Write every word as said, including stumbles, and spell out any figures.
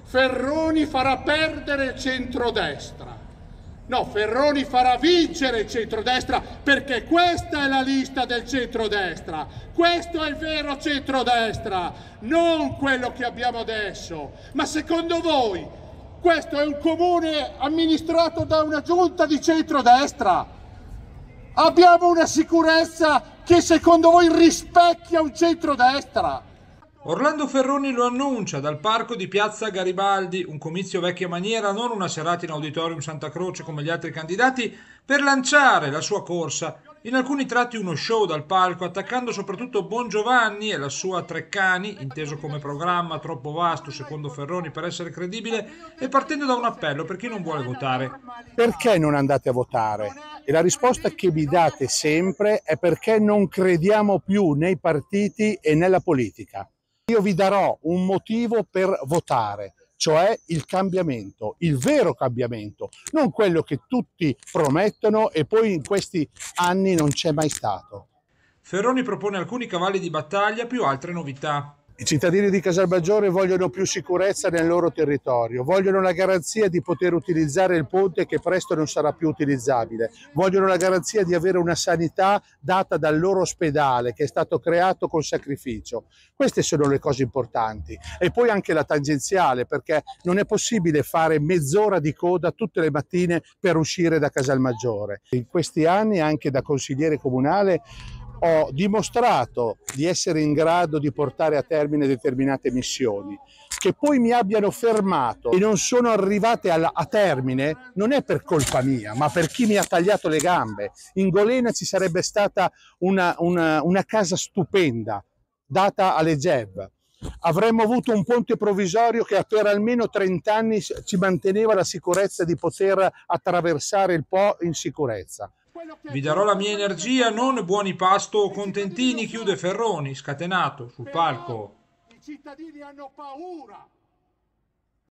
Ferroni farà perdere il centrodestra. No, Ferroni farà vincere il centrodestra, perché questa è la lista del centrodestra. Questo è il vero centrodestra, non quello che abbiamo adesso. Ma secondo voi questo è un comune amministrato da una giunta di centrodestra? Abbiamo una sicurezza che secondo voi rispecchia un centrodestra? Orlando Ferroni lo annuncia dal parco di Piazza Garibaldi, un comizio vecchia maniera, non una serata in Auditorium Santa Croce come gli altri candidati, per lanciare la sua corsa. In alcuni tratti uno show dal palco, attaccando soprattutto Bongiovanni e la sua Treccani, inteso come programma troppo vasto secondo Ferroni per essere credibile, e partendo da un appello per chi non vuole votare. Perché non andate a votare? E la risposta che mi date sempre è perché non crediamo più nei partiti e nella politica. Io vi darò un motivo per votare, cioè il cambiamento, il vero cambiamento, non quello che tutti promettono e poi in questi anni non c'è mai stato. Ferroni propone alcuni cavalli di battaglia più altre novità. I cittadini di Casalmaggiore vogliono più sicurezza nel loro territorio, vogliono la garanzia di poter utilizzare il ponte che presto non sarà più utilizzabile, vogliono la garanzia di avere una sanità data dal loro ospedale che è stato creato con sacrificio. Queste sono le cose importanti. E poi anche la tangenziale, perché non è possibile fare mezz'ora di coda tutte le mattine per uscire da Casalmaggiore. In questi anni anche da consigliere comunale ho dimostrato di essere in grado di portare a termine determinate missioni. Che poi mi abbiano fermato e non sono arrivate a, a termine non è per colpa mia, ma per chi mi ha tagliato le gambe. In Golena ci sarebbe stata una, una, una casa stupenda data alle G E V. Avremmo avuto un ponte provvisorio che per almeno trenta anni ci manteneva la sicurezza di poter attraversare il Po in sicurezza. Vi darò la mia energia, non buoni pasto o contentini, chiude Ferroni, scatenato sul palco. I cittadini hanno paura.